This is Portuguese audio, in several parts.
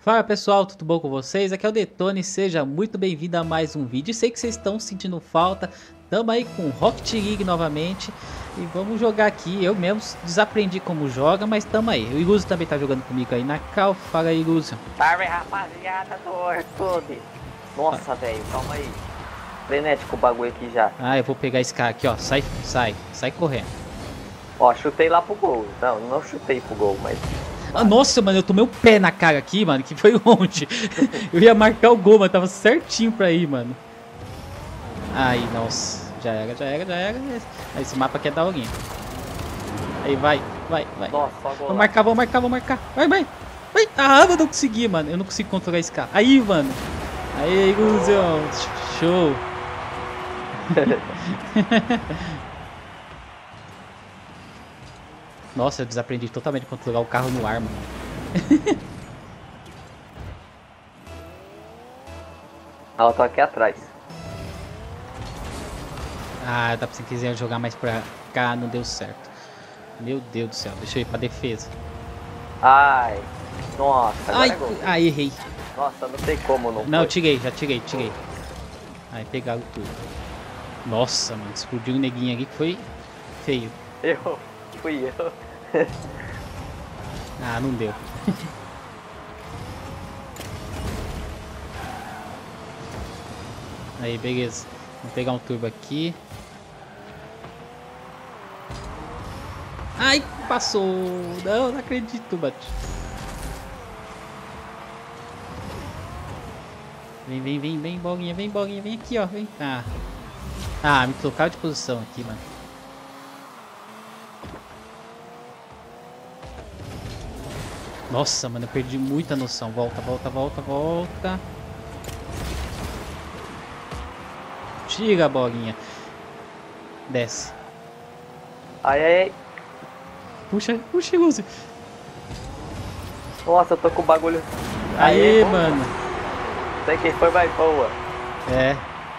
Fala pessoal, tudo bom com vocês? Aqui é o Detone, seja muito bem-vindo a mais um vídeo. Sei que vocês estão sentindo falta, tamo aí com Rocket League novamente e vamos jogar aqui. Eu mesmo desaprendi como joga, mas tamo aí. O Ilúcio também tá jogando comigo aí na cal. Fala aí, Ilúcio. Salve rapaziada do YouTube. Nossa, velho, calma aí. Frenético o bagulho aqui já. Ah, eu vou pegar esse cara aqui, ó. Sai correndo. Ó, chutei lá pro gol. Não chutei pro gol, mas... Ah, nossa, mano, eu tomei o pé na cara aqui, mano, que foi longe. Eu ia marcar o gol, mas tava certinho pra ir, mano. Aí, nossa. Já era. Esse mapa aqui é daorinha. Aí, vai. Nossa, só gol. Vou marcar. Vai. Ah, eu não consegui, mano. Eu não consigo controlar esse cara. Aí, mano. Aí, ilusão. Show. Nossa, eu desaprendi totalmente a controlar o carro no ar, mano. Ela tá aqui atrás. Ah, dá pra você quiser jogar mais pra cá, não deu certo. Meu Deus do céu, deixa eu ir pra defesa. Ai, nossa, agora Ai, é gol. ai, errei. Nossa, não sei como não Não, foi. já tirei. Aí, pegaram tudo. Nossa, mano, explodiu um neguinho aqui que foi feio. Fui eu. Ah, não deu. Aí, beleza. Vou pegar um turbo aqui. Ai, passou. Não acredito, bate. Vem, bolinha, vem aqui, ó, vem. Ah, me trocaram de posição aqui, mano. Nossa, mano, eu perdi muita noção. Volta. Tira a bolinha. Desce. Ai. Puxa, Lúcio. Nossa, eu tô com o bagulho. Aê, Boa. mano. Não sei quem foi mais boa. É.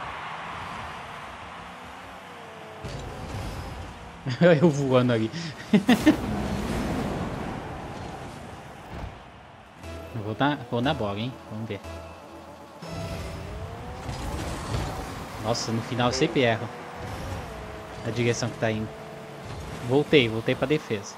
Eu voando ali. Vou na bola, hein? Vamos ver. Nossa, no final eu sempre erro a direção que tá indo. Voltei pra defesa.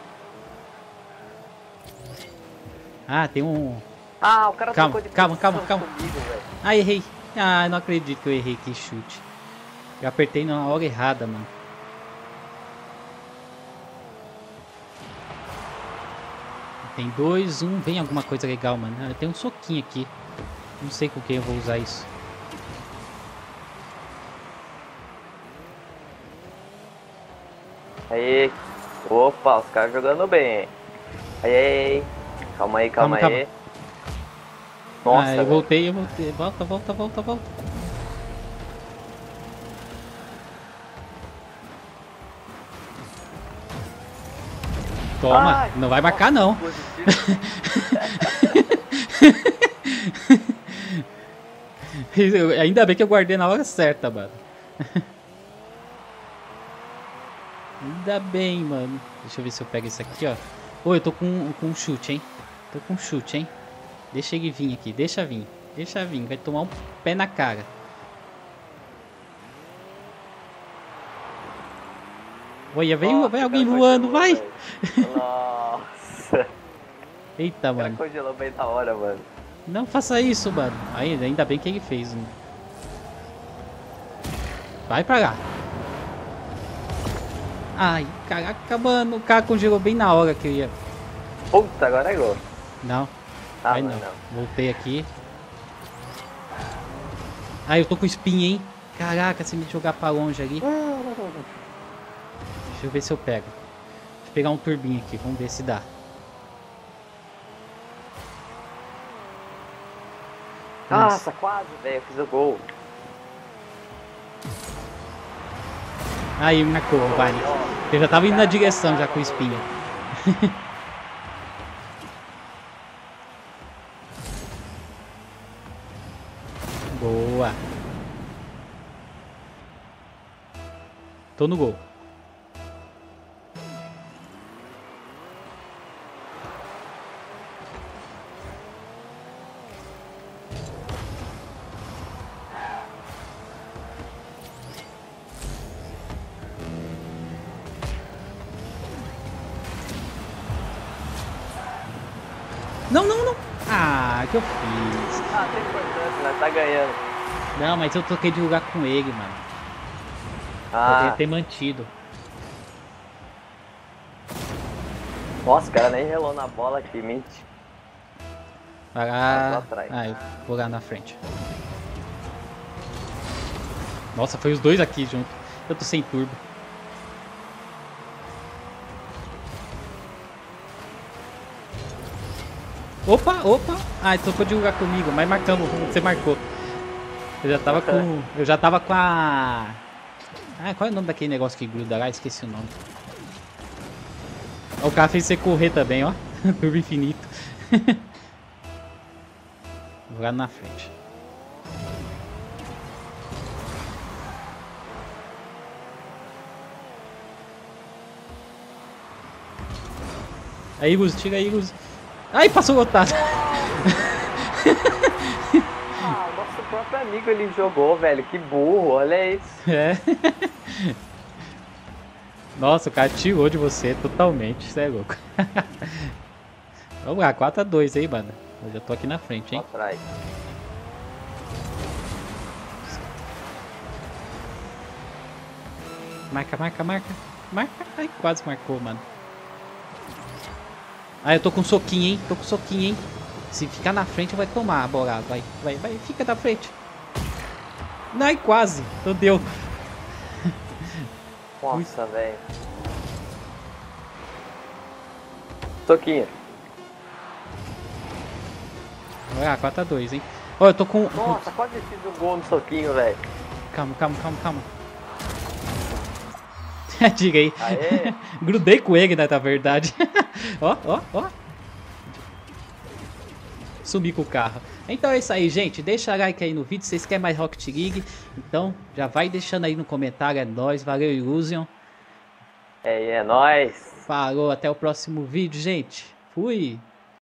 Ah, tem um... Ah, o cara Calma. posição comigo, velho. Ah, errei. Ah, não acredito que eu errei que chute. Eu apertei na hora errada, mano. Tem 2, 1. Vem alguma coisa legal, mano. Ah, tem um soquinho aqui. Não sei com quem eu vou usar isso. Aí. Opa, os caras jogando bem. Aí. Calma aí. Calma. Nossa, eu velho. voltei. Volta. Toma, Ai, não vai marcar não. positivo. Ainda bem que eu guardei na hora certa, mano. Ainda bem, mano. Deixa eu ver se eu pego isso aqui, ó. Ô, eu tô com um chute, hein. Deixa ele vir aqui, deixa vir. Vai tomar um pé na cara. Olha, vai alguém voando, vai! Nossa. Eita, O cara mano. congelou bem na hora, mano. Não faça isso, mano. Ainda bem que ele fez. Né? Vai pra lá. Ai, caraca, mano. O cara congelou bem na hora que eu ia. Puta, agora é gol. Não. Ah, Vai não. Voltei aqui. Ah, eu tô com espinha, hein? Caraca, se me jogar pra longe ali. Deixa eu ver se eu pego. Deixa eu pegar um turbinho aqui. Vamos ver se dá. Nossa, quase, velho. Eu fiz o gol. Aí, marcou, vale. Eu já tava indo na direção já com espinha. Boa. Tô no gol. Não, não, não. Ah, que eu fiz? Ah, tem importância, nós tá ganhando. Não, mas eu troquei de lugar com ele, mano. Poderia Ah, ter mantido. nossa, o cara nem relou na bola aqui, mente. Vai Tô lá. atrás. Ah, eu vou lá na frente. Nossa, foi os dois aqui junto. Eu tô sem turbo. Opa, opa. Ah, trocou de lugar comigo, mas marcamos. Você marcou. Eu já tava com a... Ah, qual é o nome daquele negócio que gruda lá? Esqueci o nome. O cara fez você correr também, ó. Turbo infinito. Vou lá na frente. Aí, Luz, tira aí, Luz. Ai, passou o Otávio. Ah, nosso próprio amigo ele jogou, velho. Que burro, olha isso. É. Nossa, o cara tirou de você totalmente. Isso é louco. Vamos lá, 4-2 aí, mano. Eu já tô aqui na frente, Tô hein? atrás. Marca, marca, marca. Marca. Ai, quase marcou, mano. Ah, eu tô com soquinho, hein? Tô com soquinho, hein? Se ficar na frente, vai tomar a bolada. Vai, vai, vai. Fica na frente. Ai, quase. Então deu. Nossa, velho. Toquinho. Vai lá, 4-2, hein? Ó, eu tô com... Nossa, quase fiz um gol no soquinho, velho. Calma, calma, calma, calma. Diga aí. Aê. Grudei com ele, né, na verdade. Ó, ó, ó. Sumi com o carro. Então é isso aí, gente. Deixa like aí no vídeo. Se vocês querem mais Rocket League, então já vai deixando aí no comentário. É nóis. Valeu, Illusion. É nóis. Falou, até o próximo vídeo, gente. Fui.